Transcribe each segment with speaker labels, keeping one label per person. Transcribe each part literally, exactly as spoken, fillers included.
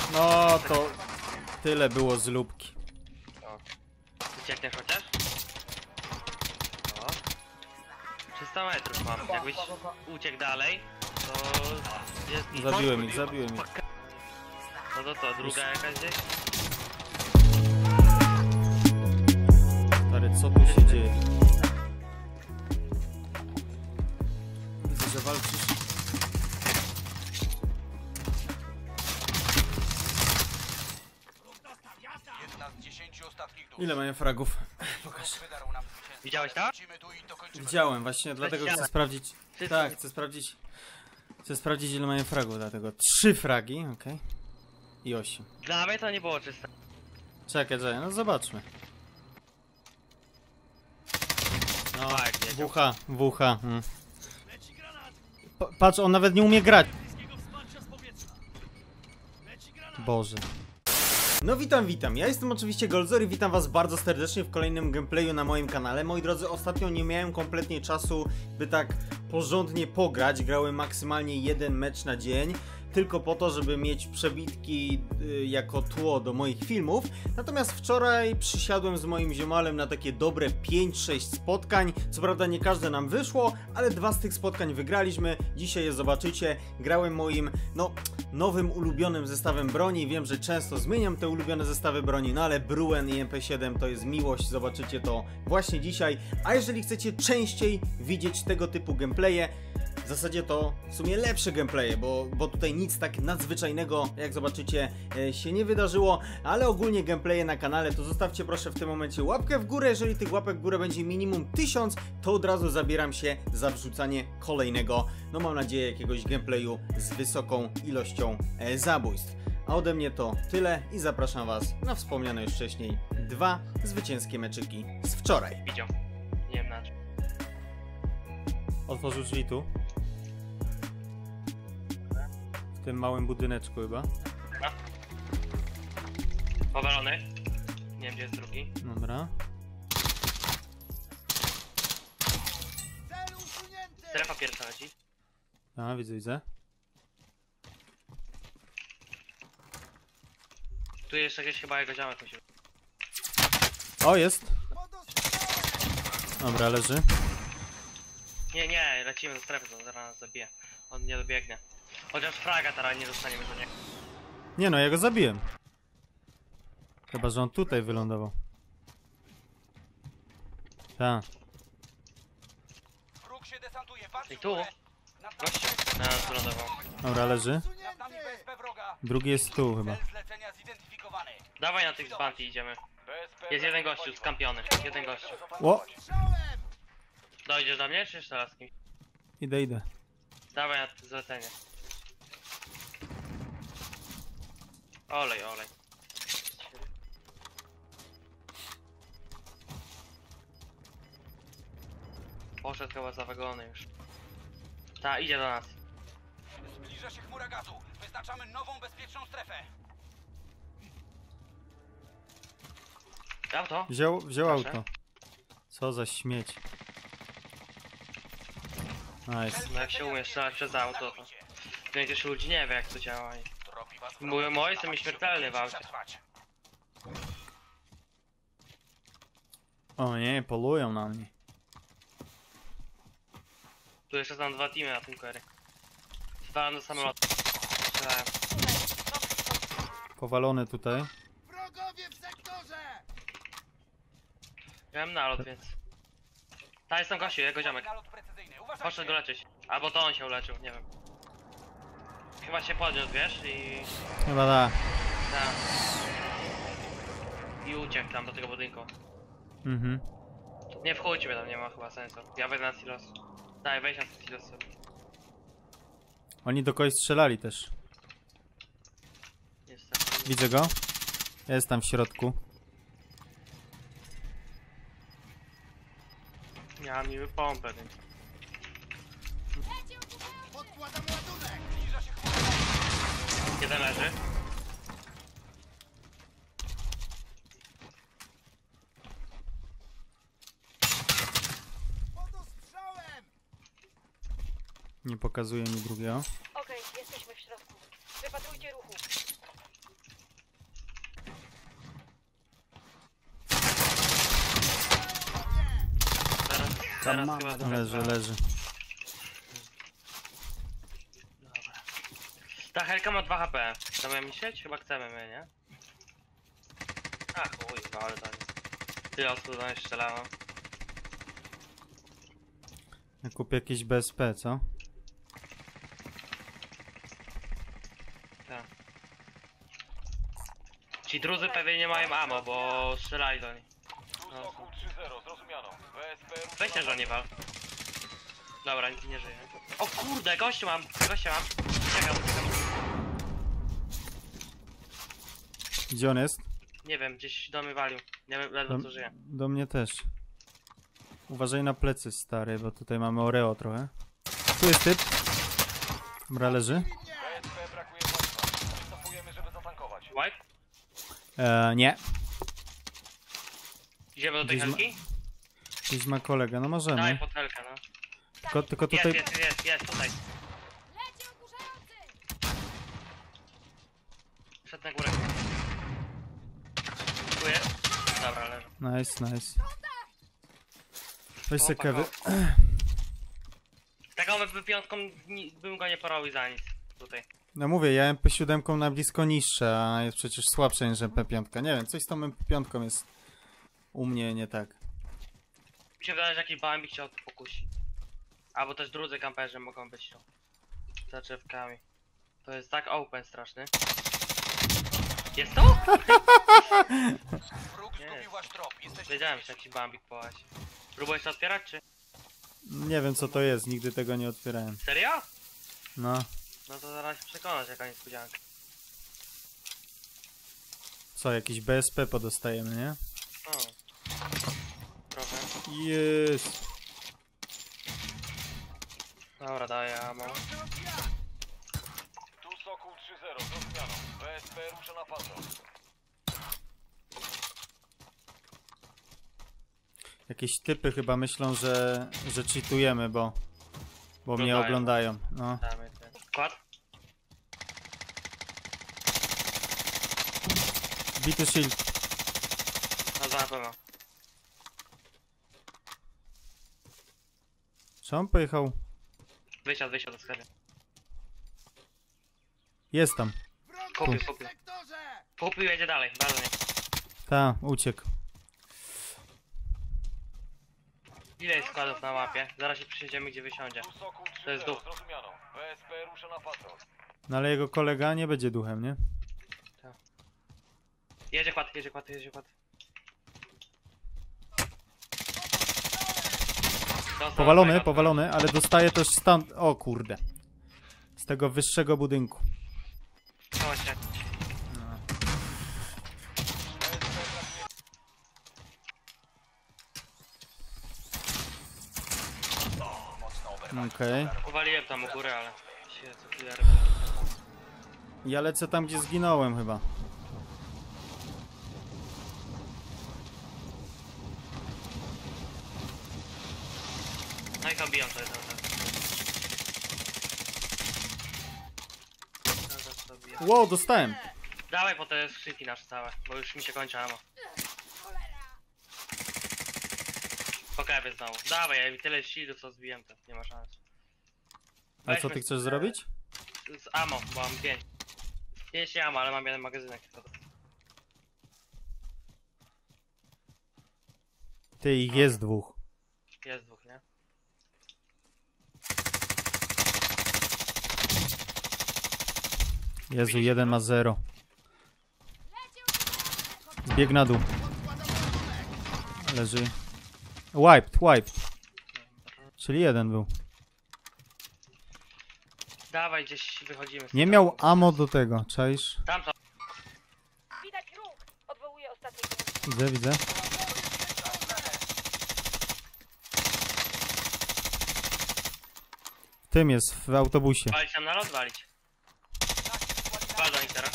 Speaker 1: No to tyle było z lubki.
Speaker 2: O. Uciekniesz chociaż? O. trzysta metrów mam. Jakbyś uciekł dalej, to jest...
Speaker 1: Zabiłem ich, zabiłem ich.
Speaker 2: No to co, druga jakaś gdzieś?
Speaker 1: Stary, co tu się dzieje? Widzę, że walczysz. Ile mają fragów? Pokaż.
Speaker 2: Widziałeś to?
Speaker 1: Widziałem, właśnie dlatego chcę sprawdzić. Tak, chcę sprawdzić. Chcę sprawdzić, ile mają fragów, dlatego trzy fragi, okej. Okay. I osiem.
Speaker 2: Dla mnie to nie było czyste.
Speaker 1: Czekaj, czekaj, no zobaczmy. No,
Speaker 2: tak,
Speaker 1: W H, W H. Hmm. Patrz, on nawet nie umie grać. Boże. No witam, witam. Ja jestem oczywiście Goldzor i witam was bardzo serdecznie w kolejnym gameplayu na moim kanale. Moi drodzy, ostatnio nie miałem kompletnie czasu, by tak porządnie pograć. Grałem maksymalnie jeden mecz na dzień, tylko po to, żeby mieć przebitki y, jako tło do moich filmów. Natomiast wczoraj przysiadłem z moim ziomalem na takie dobre pięć sześć spotkań. Co prawda nie każde nam wyszło, ale dwa z tych spotkań wygraliśmy. Dzisiaj je zobaczycie. Grałem moim, no, nowym ulubionym zestawem broni. Wiem, że często zmieniam te ulubione zestawy broni, no ale Bruen i M P siedem to jest miłość. Zobaczycie to właśnie dzisiaj. A jeżeli chcecie częściej widzieć tego typu gameplaye, w zasadzie to w sumie lepsze gameplaye, bo, bo tutaj nic tak nadzwyczajnego, jak zobaczycie, e, się nie wydarzyło, ale ogólnie gameplaye na kanale, to zostawcie proszę w tym momencie łapkę w górę. Jeżeli tych łapek w górę będzie minimum tysiąc, to od razu zabieram się za wrzucanie kolejnego, no mam nadzieję, jakiegoś gameplayu z wysoką ilością e, zabójstw. A ode mnie to tyle i zapraszam was na wspomniane już wcześniej dwa zwycięskie meczyki z wczoraj.
Speaker 2: Widział. Nie wiem na czym.
Speaker 1: Otworzył drzwi tu. W tym małym budyneczku chyba.
Speaker 2: No. Powalony. Nie wiem, gdzie jest drugi.
Speaker 1: Dobra.
Speaker 2: Strefa pierwsza leci.
Speaker 1: A, widzę, widzę.
Speaker 2: Tu jest jakieś chyba jego ziomek musi być.
Speaker 1: O, jest. Dobra, leży.
Speaker 2: Nie, nie, lecimy do strefy, to zaraz nas zabije. On nie dobiegnie. Chociaż fraga teraz nie dostaniemy do niego.
Speaker 1: Nie no, ja go zabiłem. Chyba, że on tutaj wylądował. Tak.
Speaker 2: I tu? Gościu na nas wylądował.
Speaker 1: Dobra, leży. Drugi jest tu chyba.
Speaker 2: Dawaj na tych z bounty idziemy. Jest jeden gościu, skampiony. Jeden gościu.
Speaker 1: O!
Speaker 2: Dojdziesz do mnie, czy jeszcze raz z kimś?
Speaker 1: Idę, idę.
Speaker 2: Dawaj na zlecenie. Olej, olej. Poszedł chyba za wagony już. Ta, idzie do nas.
Speaker 3: Zbliża się chmura gazu. Wyznaczamy nową, bezpieczną strefę.
Speaker 2: Auto?
Speaker 1: Wziął, wziął
Speaker 2: Proszę.
Speaker 1: auto. Co za śmieć. Nice.
Speaker 2: No jak się umie strzelać przez auto, to większość ludzi nie wie, jak to działa. I mówię, moi jestem śmiertelny w aucie.
Speaker 1: O nie, polują na mnie.
Speaker 2: Tu jeszcze są dwa teamy na tym kory. Strzelam do samolotu. Strzelałem.
Speaker 1: Powalony tutaj.
Speaker 3: Wrogowie w sektorze!
Speaker 2: Ja mam nalot, więc... Ta jest tam gościu, jego ziomek. Poszedł go leczyć. Albo to on się uleczył, nie wiem. Chyba się podniósł, wiesz, i...
Speaker 1: Chyba da.
Speaker 2: Tak. I uciekł tam do tego budynku.
Speaker 1: Mhm.
Speaker 2: Nie wchodźmy tam, nie ma chyba sensu. Ja wejdę na silos. Daj, wejdź na silos sobie.
Speaker 1: Oni do kogoś strzelali też.
Speaker 2: Niestety.
Speaker 1: Widzę go. Jest tam w środku.
Speaker 2: Ja mam niby pompę, więc...
Speaker 3: Podkładam ładunek! Zbliża się chmura.
Speaker 2: Jeden leży.
Speaker 3: Pod ostrzałem!
Speaker 1: Nie pokazuje mi drugiego.
Speaker 4: Okej, jesteśmy w środku. Wypatrujcie ruchu.
Speaker 2: teraz chyba...
Speaker 1: Leży, leży.
Speaker 2: Dobra. Ta helka ma dwa H P. Chcemy myśleć? Chyba chcemy my, nie? A chuj, no ale to jest... Tyle osób do nas strzelało.
Speaker 1: Ja kupię jakieś B S P, co?
Speaker 2: Tak. Ci drudzy pewnie nie mają ammo, bo strzelali do nich.
Speaker 3: Tu Sokół trzy zero, zrozumiano. B S P rusza
Speaker 2: Weź się,
Speaker 3: na
Speaker 2: że nie wal. Dobra, nic nie żyje. O kurde, gościu mam, gościa mam. Czekam, czekam.
Speaker 1: Gdzie on jest?
Speaker 2: Nie wiem, gdzieś do mnie walił. Nie wiem, ledwo
Speaker 1: Do,
Speaker 2: co żyje.
Speaker 1: do mnie też. Uważaj na plecy, stary, bo tutaj mamy Oreo trochę. Tu jest typ. Dobra, leży.
Speaker 3: B S P brakuje paliwa. Wycofujemy, żeby zatankować.
Speaker 2: Wipe?
Speaker 1: Eee, nie.
Speaker 2: Idziemy do tej
Speaker 1: Gdzieś ma-
Speaker 2: helki?
Speaker 1: Gdzieś ma kolega, no
Speaker 2: Daj
Speaker 1: możemy.
Speaker 2: pod helkę, no.
Speaker 1: Tylko, tylko
Speaker 2: Jest,
Speaker 1: tutaj...
Speaker 2: jest, jest, jest, tutaj. Szedł na górę. Tu jest. Dobra, leży.
Speaker 1: Nice, nice. Weź se
Speaker 2: Opa,
Speaker 1: kewy.
Speaker 2: Taką M P pięć ni- bym go nie porobił za nic. Tutaj.
Speaker 1: No mówię, ja M P siedem na blisko niższe, a jest przecież słabsze niż M P pięć. Nie wiem, coś z tą M P pięć jest u mnie nie tak.
Speaker 2: Mi się wydaje, że jakiś bambik cię pokusi. Albo też drudzy kamperzy mogą być tu. Za drzewkami. To jest tak open straszny. Jest to?
Speaker 3: Wróg
Speaker 2: Nie.
Speaker 3: zgubił wasz trop. Jesteście
Speaker 2: Wiedziałem, że jakiś bambik połaś. Próbujesz to otwierać, czy?
Speaker 1: Nie wiem co to jest, nigdy tego nie otwierałem.
Speaker 2: Serio?
Speaker 1: No,
Speaker 2: No to zaraz się przekonasz, jaka niespodzianka.
Speaker 1: co, jakiś B S P podostajemy, nie?
Speaker 2: O. Trochę.
Speaker 1: Jest.
Speaker 2: Dobra, daję ammo.
Speaker 3: Tu Sokół trzy zero, zrozumiano. B S P rusza na patrol.
Speaker 1: Jakieś typy chyba myślą, że, że cheatujemy, bo, bo mnie
Speaker 2: Oglądają.
Speaker 1: oglądają. No.
Speaker 2: Damy ten. Kład?
Speaker 1: Bity shield.
Speaker 2: No za pewno.
Speaker 1: Czy on pojechał?
Speaker 2: Wysiadł, wysiadł z sklepie.
Speaker 1: Jest tam.
Speaker 2: Kupił, kupił. Kupił, jedzie dalej, bardzo nie.
Speaker 1: Ta, uciekł.
Speaker 2: Ile jest składów na mapie? Zaraz się przesiedzimy, gdzie wysiądzie.
Speaker 3: Tu Sokół
Speaker 2: To jest
Speaker 3: trzy zero,
Speaker 2: duch.
Speaker 3: zrozumiano. B S P rusza na patrol.
Speaker 1: No ale jego kolega nie będzie duchem, nie?
Speaker 2: Jedzie kład, jedzie kład, jedzie kład. Dostał
Speaker 1: Powalony,
Speaker 2: mega
Speaker 1: powalony, ale dostaje też stan... O kurde. Z tego wyższego budynku.
Speaker 2: odpał. Chodźcie.
Speaker 1: Okej.
Speaker 2: Powaliłem tam u góry, ale się co chwilę.
Speaker 1: Ja lecę tam, gdzie zginąłem chyba.
Speaker 2: No i zabijam to jest tak. Zaraz zabijam.
Speaker 1: Wow, dostałem.
Speaker 2: Dawaj po te skrzynki nasze całe, bo już mi się kończy ammo. Po kawie znowu. Dawaj, ja mi tyle shieldów co zbiłem, to nie ma szans.
Speaker 1: A co
Speaker 2: Weźmy
Speaker 1: ty chcesz
Speaker 2: z-
Speaker 1: zrobić?
Speaker 2: Z ammo, bo mam pięć. Pięć nie ammo, ale mam jeden magazynek. tylko.
Speaker 1: Ty, ich jest dwóch.
Speaker 2: Jest dwóch, nie?
Speaker 1: Jezu, jeden ma zero. Zbieg na dół. Leży. Wiped, wiped. Czyli jeden był.
Speaker 2: Dawaj, gdzieś wychodzimy. z
Speaker 1: Nie
Speaker 2: tego.
Speaker 1: miał ammo do tego, czaisz?
Speaker 2: Tam są.
Speaker 4: Widać ruch. Odwołuję ostatni punkt.
Speaker 1: Widzę, widzę. W tym jest, w autobusie.
Speaker 2: Walić tam na lot, walić. Wal do nich teraz.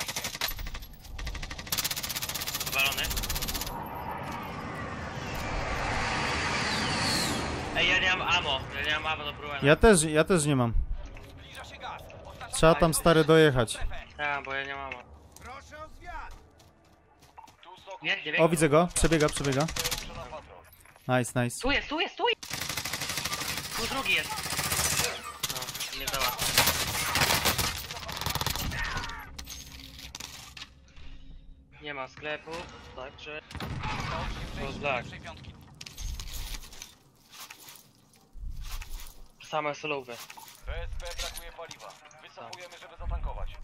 Speaker 2: Walony. Ej, ja nie mam ammo. Ja nie mam ammo do Bruena.
Speaker 1: Ja też, ja też nie mam.
Speaker 3: Zbliża się gaz. Oznacza
Speaker 1: Trzeba tam stary dojechać.
Speaker 2: Tak, bo ja nie mam ammo.
Speaker 3: Proszę o zwiat. Tu Sokół
Speaker 2: Nie, nie
Speaker 1: O,
Speaker 2: wiem.
Speaker 1: widzę go. Przebiega, przebiega.
Speaker 3: rusza na patrol.
Speaker 1: Nice, nice.
Speaker 2: Tu jest, tu jest, tu jest! Tu drugi jest. No, nie dała. Nie ma sklepu, także... Rozlak.
Speaker 3: Pierwszej piątki.
Speaker 2: Same solowy.
Speaker 3: B S P brakuje paliwa. Wycofujemy, żeby zatankować.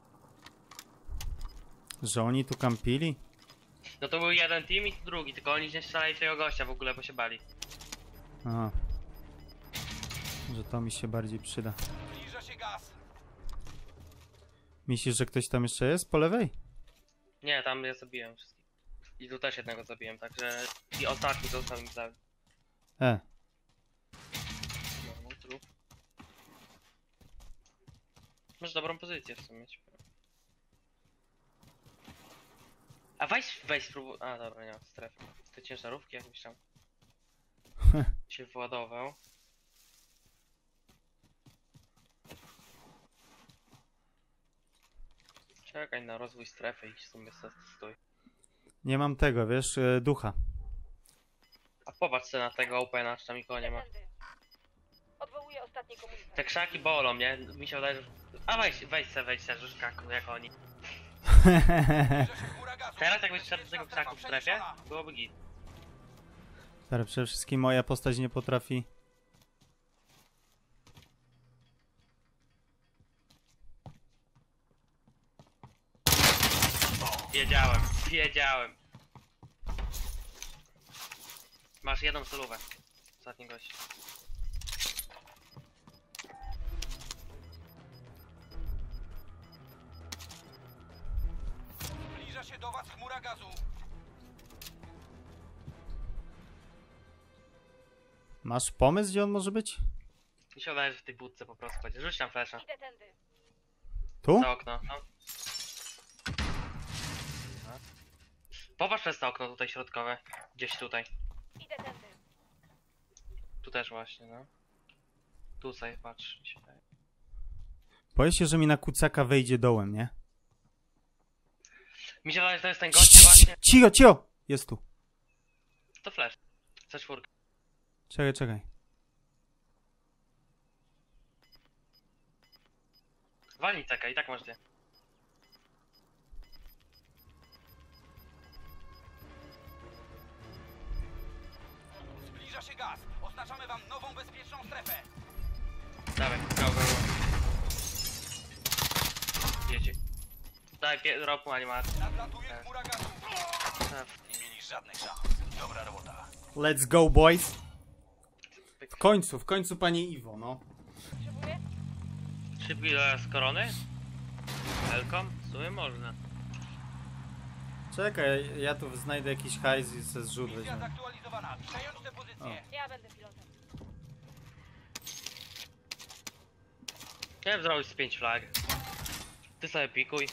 Speaker 1: Że oni tu kampili?
Speaker 2: No to był jeden team i drugi, tylko oni nie strzelali tego gościa w ogóle, bo się bali.
Speaker 1: Aha. Że to mi się bardziej przyda.
Speaker 3: Zbliża się gaz.
Speaker 1: Myślisz, że ktoś tam jeszcze jest po lewej?
Speaker 2: Nie, tam ja zabiłem wszystkich. I tu też jednego zabiłem, także... I ostatni został mi zabił.
Speaker 1: E.
Speaker 2: No, mój trup. Masz dobrą pozycję w sumie. A weź, weź spróbuj... A dobra, nie ma strefy. Te ciężarówki jakbyś tam... się władował. Czekaj na rozwój strefy i w sumie stój.
Speaker 1: Nie mam tego, wiesz, e, ducha.
Speaker 2: A popatrz sobie na tego opena, czy tam nikogo nie ma.
Speaker 4: Tędy. Odwołuję ostatni komunikat.
Speaker 2: Te krzaki bolą, nie? Mi się wydaje, że... A weź, weź se, weź se, rzuć kaku, jak oni.
Speaker 3: Zbliża się chmura gazu.
Speaker 2: Teraz jakbyś szedł do
Speaker 3: Bezpieczna
Speaker 2: tego
Speaker 3: strefa
Speaker 2: krzaku w strefie,
Speaker 3: przeniesiona.
Speaker 2: byłoby git.
Speaker 1: Ale przede wszystkim moja postać nie potrafi...
Speaker 2: Wiedziałem, wiedziałem. Masz jedną solówę. Ostatni gość.
Speaker 3: Zbliża się do was chmura gazu.
Speaker 1: Masz pomysł, gdzie on może być?
Speaker 2: Mi się wydaje, że w tej budce po prostu będzie. Rzuć tam flesza.
Speaker 4: Idę tędy.
Speaker 1: Tu?
Speaker 2: Za okno. No. Popatrz przez to okno tutaj środkowe. Gdzieś tutaj.
Speaker 4: Idę tędy.
Speaker 2: Tu też właśnie, no. Tu sobie patrz, mi się wydaje.
Speaker 1: Boję się, że mi na kucaka wejdzie dołem, nie?
Speaker 2: Mi się wydaje, że to jest ten gość właśnie.
Speaker 1: Cicho, cicho! Jest tu.
Speaker 2: To flash. C cztery.
Speaker 1: Czekaj, czekaj.
Speaker 2: Walnij ceka i tak masz dwie.
Speaker 3: Zbliża się gaz. Oznaczamy wam nową bezpieczną strefę.
Speaker 2: Dawaj, go, go, go. Jedzie. Daj, pie- ropu animację.
Speaker 3: Nadlatuje
Speaker 2: Tak.
Speaker 3: chmura gazu.
Speaker 2: Tak.
Speaker 3: Nie mieli żadnych szans. Dobra robota.
Speaker 1: Let's go, boys! W końcu, w końcu, panie Iwo, no.
Speaker 4: Potrzebuję?
Speaker 2: Szybki dojazd korony? Welcome? W sumie można.
Speaker 1: Czekaj, ja tu znajdę jakiś hajs i se zrzut
Speaker 3: Misja
Speaker 1: weźmie.
Speaker 3: zaktualizowana. Przejąć tę pozycję.
Speaker 4: Ja będę pilotem.
Speaker 2: Chciałem zrobić z pięć flag. Ty sobie pikuj.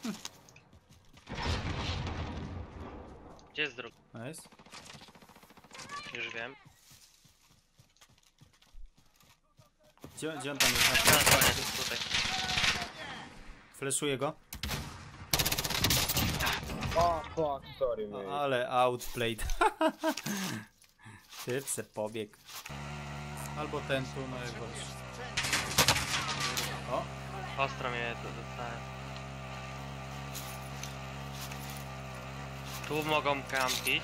Speaker 2: Gdzie jest drugi?
Speaker 1: Nice.
Speaker 2: Już wiem.
Speaker 1: Gdzie, gdzie on tam jest?
Speaker 2: Na stronie jest tutaj.
Speaker 1: Fleszuję go.
Speaker 5: Oh fuck, sorry
Speaker 1: O,
Speaker 5: mate.
Speaker 1: ale outplayed. Typ se pobiegł. Albo ten tu, no jak wolisz. O,
Speaker 2: Ostro mnie to dostałem. Tu mogą kampić.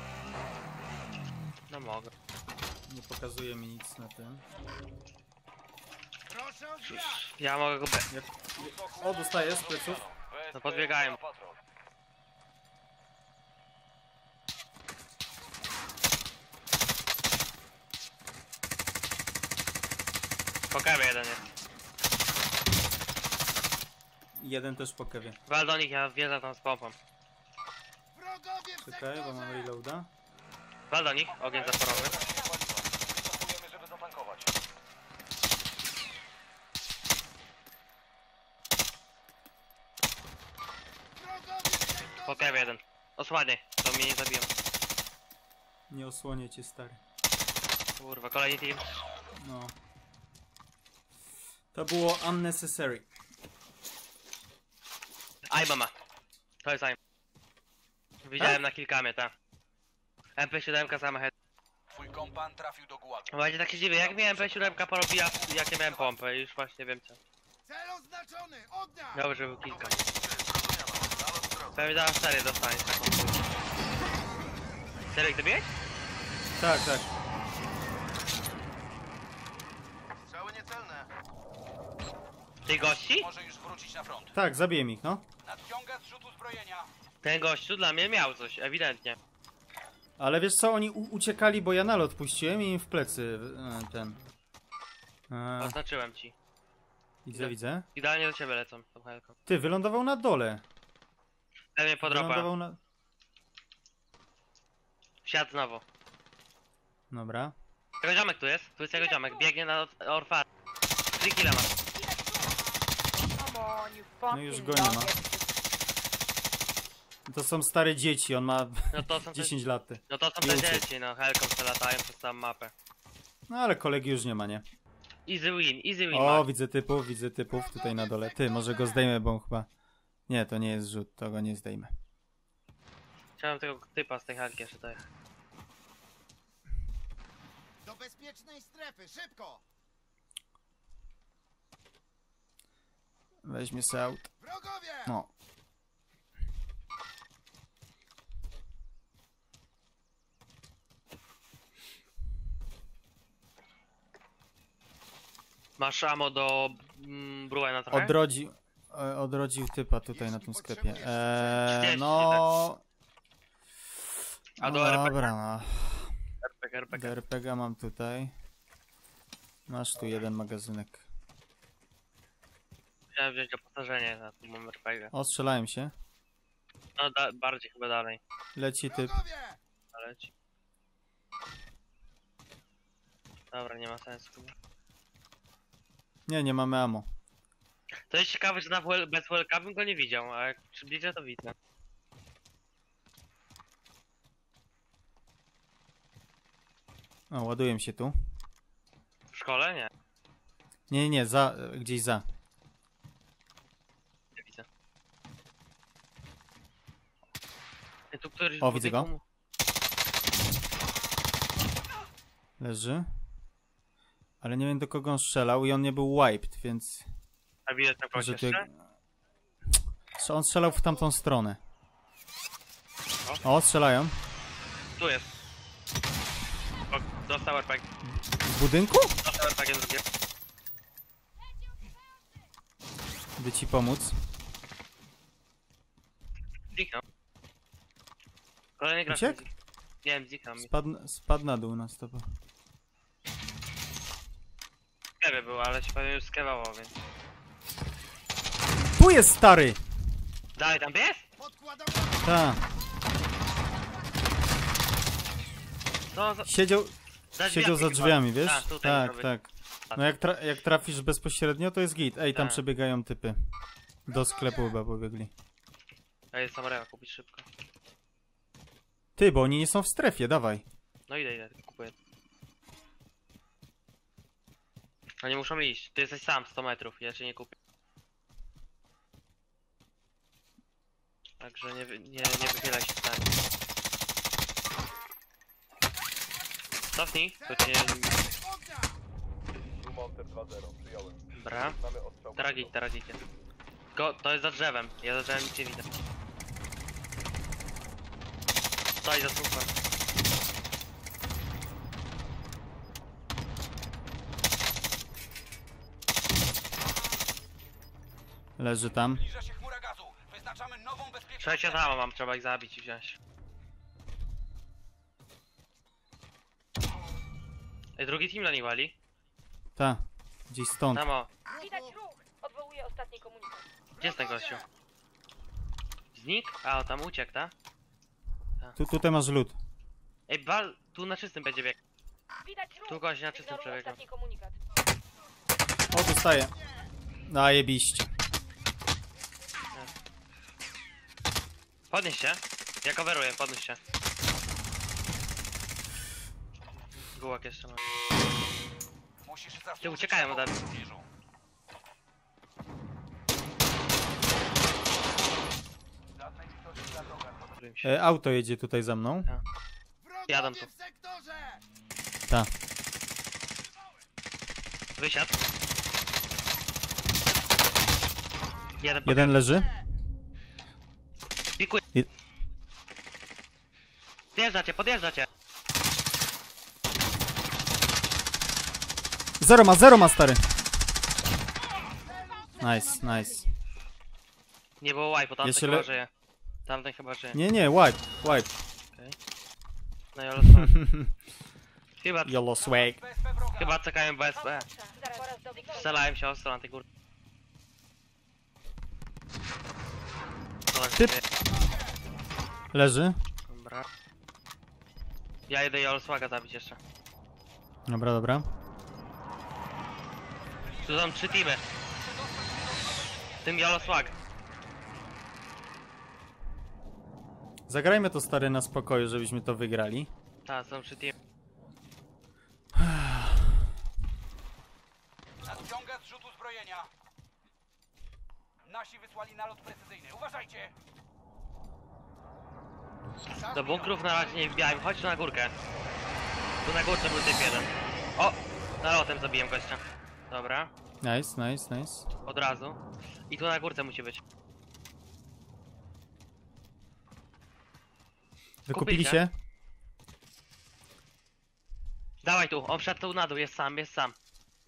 Speaker 2: No mogę.
Speaker 1: nie pokazuje mi nic na tym.
Speaker 2: Ja mogę go be...
Speaker 1: O, dostaję z pleców.
Speaker 2: No podbiegają. Po kawie jeden jest.
Speaker 1: Jeden też po kewie.
Speaker 2: Wal do nich, ja wjeżdżam tam z pompą.
Speaker 1: Czekaj, bo mam reloada.
Speaker 2: Wal do nich, ogień zaporowy.
Speaker 3: Wycofujemy, żeby zatankować.
Speaker 2: Po kawie jeden. Osłaniaj, to mnie nie zabiją.
Speaker 1: Nie osłonię cię, stary.
Speaker 2: Kurwa, kolejny team.
Speaker 1: No. To było unnecessary.
Speaker 2: Aj mama. To jest aj. Widziałem na kilkamie, ta. M P siedem sama head.
Speaker 3: Twój kompan Pan trafił do gułagu.
Speaker 2: Właśnie tak się dziwię, jak miałem P siedem porobiła, jak ja miałem pompę, już właśnie wiem co.
Speaker 3: Cel oznaczony! Oddaj!
Speaker 2: Dobrze, był kilka. Pewnie zaraz serię dostaniesz taką. Serio, gdy biegł?
Speaker 1: Tak, tak.
Speaker 3: Strzały niecelne.
Speaker 2: Ty gości?
Speaker 3: Może już wrócić na front.
Speaker 1: Tak, zabiję ich, no.
Speaker 3: Nadciąga zrzut uzbrojenia.
Speaker 2: Ten gościu dla mnie miał coś, ewidentnie.
Speaker 1: Ale wiesz co, oni u- uciekali, bo ja nalot puściłem i im w plecy e, ten. E,
Speaker 2: Oznaczyłem ci.
Speaker 1: widzę, widzę.
Speaker 2: Idealnie do ciebie lecą, tą helką.
Speaker 1: Ty, wylądował na dole.
Speaker 2: Pewnie podropa.
Speaker 1: Wylądował na...
Speaker 2: Wsiadł znowu.
Speaker 1: Dobra.
Speaker 2: Jego ziomek tu jest, tu jest jego ziomek, biegnie na orfar. Trzy kile ma.
Speaker 4: Come on, you
Speaker 1: No już
Speaker 4: fucking
Speaker 1: go nie ma.
Speaker 4: nugget.
Speaker 1: To są stare dzieci, on ma
Speaker 2: No to są te,
Speaker 1: dziesięć lat. ty.
Speaker 2: no to są te dzieci, no helką se latają przez całą mapę.
Speaker 1: No ale kolegi już nie ma, nie?
Speaker 2: Easy win, easy win.
Speaker 1: O,
Speaker 2: Max.
Speaker 1: widzę typów, widzę typów tutaj na dole. Ty, może go zdejmę, bo on chyba... Nie, to nie jest rzut, to go nie zdejmę.
Speaker 2: Chciałem tego typa z tej helki jeszcze tutaj.
Speaker 3: Do bezpiecznej strefy, szybko!
Speaker 1: Weźmie se aut.
Speaker 3: Wrogowie!
Speaker 1: No.
Speaker 2: Masz ammo do mm, Bruena trochę?
Speaker 1: Odrodził... e, Odrodził typa tutaj na tym sklepie. Eee,
Speaker 2: trzydzieści,
Speaker 1: no...
Speaker 2: A
Speaker 1: No
Speaker 2: do R P G?
Speaker 1: dobra, no.
Speaker 2: R P G, R P G.
Speaker 1: Do R P G mam tutaj. Masz tu jeden magazynek.
Speaker 2: Chciałem wziąć doposażenie na tym mam R P G.
Speaker 1: O, strzelają się.
Speaker 2: No da bardziej chyba dalej.
Speaker 1: Leci typ.
Speaker 3: Wrogowie!
Speaker 2: Ale ci. Dobra, nie ma sensu chyba.
Speaker 1: Nie, nie mamy ammo.
Speaker 2: To jest ciekawe, że na W L, bez W L K bym go nie widział, a jak przybliżę to widzę.
Speaker 1: O, ładuję się tu.
Speaker 2: W szkole? Nie,
Speaker 1: Nie, nie, nie, za, gdzieś za.
Speaker 2: nie widzę. Nie, tu któryś
Speaker 1: O,
Speaker 2: w
Speaker 1: widzę go.
Speaker 2: budynku-
Speaker 1: Leży. Ale nie wiem do kogo on strzelał i on nie był wiped, więc...
Speaker 2: A widać na kogoś
Speaker 1: Że tu...
Speaker 2: jeszcze?
Speaker 1: Czy on strzelał w tamtą stronę. O, strzelają.
Speaker 2: Tu jest. O, dostał R P G.
Speaker 1: W budynku?
Speaker 2: Dostał R P G drugie.
Speaker 1: By ci pomóc.
Speaker 2: Zniknął. Kolejny gracz.
Speaker 1: Uciekł?
Speaker 2: mi- Nie wiem, zniknął mi.
Speaker 1: Spadł, spadł na dół na stopę.
Speaker 2: W sklepie był, ale się pewnie już skewował, więc...
Speaker 1: Tu jest stary!
Speaker 2: Dalej tam jest?
Speaker 3: Podkładam
Speaker 1: Ta,
Speaker 2: No, za...
Speaker 1: siedział,
Speaker 2: za
Speaker 1: siedział za
Speaker 2: chyba.
Speaker 1: drzwiami, wiesz?
Speaker 2: Tak, tutaj
Speaker 1: Tak,
Speaker 2: może
Speaker 1: tak. No jak, tra jak trafisz bezpośrednio, to jest git. Ej, tam
Speaker 2: Tak.
Speaker 1: przebiegają typy. Do sklepu chyba pobiegli.
Speaker 2: A jest samorewa kupić szybko.
Speaker 1: Ty, bo oni nie są w strefie, dawaj.
Speaker 2: No idę, idę, kupuję. Oni muszą iść. Ty jesteś sam sto metrów, ja cię nie kupię. Także nie, wy- nie, nie wychylaj się stanie. Cofnij, to cię...
Speaker 5: Monter dwa zero, przyjąłem.
Speaker 2: Dobra.
Speaker 5: Mamy ostrzał.
Speaker 2: Tragik, tragikie. Go, to jest za drzewem. Ja za drzewem nic nie widzę. Stoi za słupem.
Speaker 1: Leży tam.
Speaker 3: Zbliża się chmura gazu. Wyznaczamy nową bezpieczną
Speaker 2: Trzecia dama mam, trzeba ich zabić i wziąć. Ej, drugi team na nich wali.
Speaker 1: Ta, gdzieś stąd.
Speaker 2: Tam o,
Speaker 4: Widać ruch. Odwołuję ostatni komunikat.
Speaker 2: gdzie jest ten gościu? Znik? A, on tam uciekł, ta?
Speaker 1: Tu, tutaj masz lód.
Speaker 2: Ej, bal, tu na czystym będzie bieg.
Speaker 4: Widać ruch.
Speaker 2: Tu gość na czystym
Speaker 4: Ignoruję
Speaker 2: przebiegł.
Speaker 4: ostatni komunikat.
Speaker 1: O, dostaję. Najebiście.
Speaker 2: Podnieś się. Ja coveruję, podnieś się. Gułak jeszcze ma.
Speaker 3: Musisz zasłużyć
Speaker 2: Ty uciekają
Speaker 3: na
Speaker 2: ode mnie.
Speaker 3: pomoc żołnierzu.
Speaker 2: Którym się.
Speaker 1: E, auto jedzie tutaj za mną.
Speaker 2: Jadą
Speaker 3: Wrogowie
Speaker 2: tu.
Speaker 3: w sektorze!
Speaker 1: Ta.
Speaker 2: Wysiadł. Jeden,
Speaker 1: Jeden leży.
Speaker 2: Pikuj.
Speaker 1: Je-
Speaker 2: Podjeżdżacie, podjeżdżacie.
Speaker 1: Zero ma, zero ma, stary. Nice, nice.
Speaker 2: Nie było wipe, tamten
Speaker 1: Jeszcze
Speaker 2: chyba
Speaker 1: le-
Speaker 2: żyje. Tamten chyba żyje.
Speaker 1: Nie, nie, wipe, wipe.
Speaker 2: No i olosłag. Chyba,
Speaker 1: Yolo swag.
Speaker 3: B S P wroga.
Speaker 2: chyba czekają B S P.
Speaker 4: Zaraz pora zdobyć nową.
Speaker 2: Strzelałem się ostro na tej górze.
Speaker 1: Typ. Leży.
Speaker 2: Dobra. Ja idę Jolosłaga zabić jeszcze.
Speaker 1: Dobra, dobra.
Speaker 2: Tu są trzy teamy. W tym Jolosłag.
Speaker 1: Zagrajmy to, stary, na spokoju, żebyśmy to wygrali.
Speaker 2: Tak, są trzy teamy.
Speaker 3: Nadciąga zrzut uzbrojenia. Nasi wysłali nalot precyzyjny. Uważajcie!
Speaker 2: Do bunkrów na razie nie wbijajmy, chodź tu na górkę. Tu na górce był typ jeden. O! Nalotem zabiłem gościa. Dobra,
Speaker 1: Nice, nice, nice.
Speaker 2: od razu. I tu na górce musi być.
Speaker 1: Wykupili
Speaker 2: się.
Speaker 1: się?
Speaker 2: Dawaj tu, on wszedł tu na dół, jest sam, jest sam.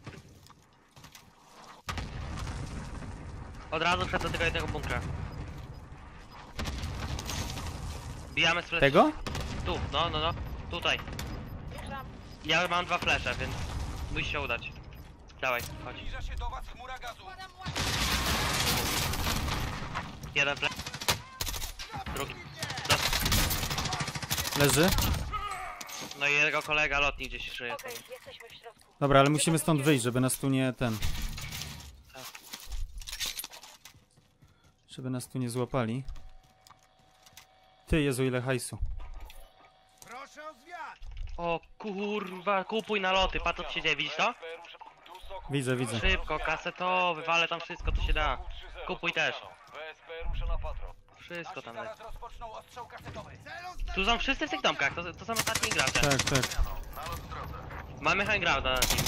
Speaker 2: Od razu wszedł do tego jednego bunkra. Bijamy z fleszy.
Speaker 1: Tego?
Speaker 2: Tu, no, no, no. Tutaj.
Speaker 4: Ruszam.
Speaker 2: Ja mam dwa flesze, więc musi się udać. Dawaj, chodź.
Speaker 3: Zbliża się do was chmura gazu.
Speaker 2: Jeden flash. Drugi.
Speaker 1: Leży.
Speaker 2: No i jego kolega lotnik gdzieś żyje.
Speaker 4: Okej, jesteśmy w środku.
Speaker 1: Dobra, ale musimy stąd wyjść, żeby nas tu nie ten... Żeby nas tu nie złapali. Ty, Jezu, ile hajsu.
Speaker 2: O kurwa, kupuj naloty, patrz co się dzieje, widzisz to?
Speaker 1: Widzę, widzę.
Speaker 2: Szybko, kasetowy, wale tam wszystko, to się da. Kupuj też. Wszystko tam
Speaker 3: Zaraz
Speaker 2: leci.
Speaker 3: rozpoczną ostrzał kasetowy.
Speaker 2: Tu są wszyscy w tych domkach, to, to są ostatni gracze.
Speaker 1: Tak, tak.
Speaker 2: Mamy high grounda na nim.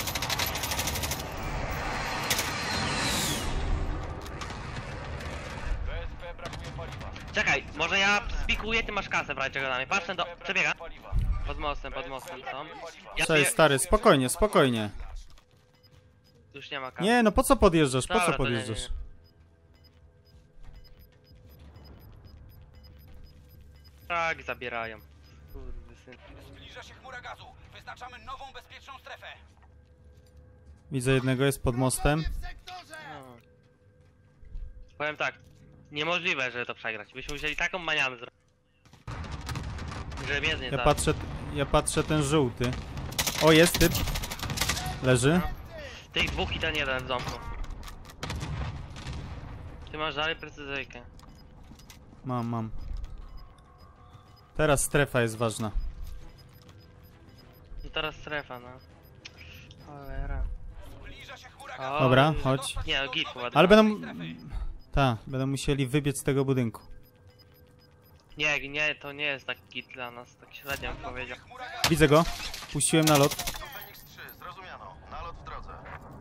Speaker 2: Czekaj, może ja spikuję, ty masz kasę w razie czego damy. Patrz ten do... przebiega. Pod mostem, pod mostem są. Ja
Speaker 1: Cześć,
Speaker 2: tu-
Speaker 1: stary, spokojnie, spokojnie.
Speaker 2: Już nie ma kasy.
Speaker 1: Nie, no po co podjeżdżasz? Po
Speaker 2: Dobra,
Speaker 1: co
Speaker 2: to nie, nie,
Speaker 1: podjeżdżasz?
Speaker 2: Tak, zabierają. Kurwysyn.
Speaker 3: Zbliża się chmura gazu. Wyznaczamy nową bezpieczną strefę.
Speaker 1: Widzę jednego, jest pod mostem.
Speaker 2: No. Powiem tak, niemożliwe, żeby to przegrać. Byśmy musieli taką manianę zrobić. Żeby mnie nie
Speaker 1: Ja
Speaker 2: zabił.
Speaker 1: patrzę, ja patrzę ten żółty. O, jest typ. Leży.
Speaker 2: Tych dwóch i ten jeden w ząbku. Ty masz dalej precyzyjkę.
Speaker 1: Mam, mam. Teraz strefa jest ważna.
Speaker 2: No teraz strefa, no. Cholera.
Speaker 3: Zbliża się chmura
Speaker 2: O,
Speaker 3: gazu.
Speaker 1: Dobra, chodź.
Speaker 2: Nie, no git chyba.
Speaker 1: Ale będą... Ta, będą musieli wybiec z tego budynku.
Speaker 2: Nie, nie, to nie jest taki git dla nas, tak średnio bym powiedział.
Speaker 3: Chmura gazu.
Speaker 1: Widzę go. Puściłem na lot.
Speaker 6: Feniks trzy, zrozumiano. Nalot w drodze.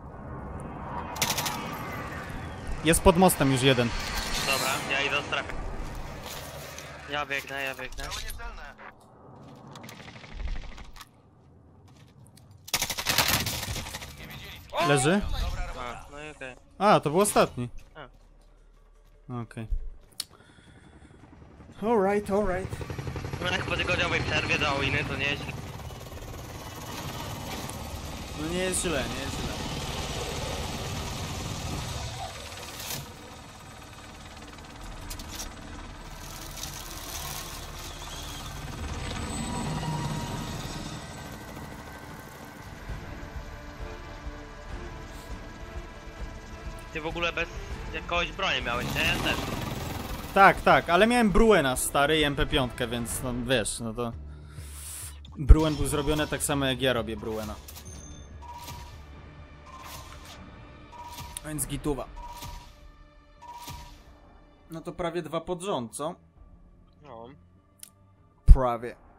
Speaker 1: Jest pod mostem już jeden.
Speaker 2: Dobra, ja idę do strefy. Ja biegnę, ja biegnę.
Speaker 6: Cały niecelne.
Speaker 1: Leży.
Speaker 2: A, no i okej.
Speaker 1: A, to był ostatni.
Speaker 2: A.
Speaker 1: Okej. Alright, alright.
Speaker 2: No jak po tygodniowej przerwie do winy, to nie jest...
Speaker 1: No nie jest źle, nie jest źle.
Speaker 2: Ty w ogóle bez jakiegoś broni miałeś, nie? Ja też.
Speaker 1: Tak, tak, ale miałem Bruena stary i M P pięć, więc no wiesz, no to... Bruen był zrobiony tak samo jak ja robię Bruena. Więc gituwa. No to prawie dwa pod rząd, co?
Speaker 2: No.
Speaker 1: Prawie.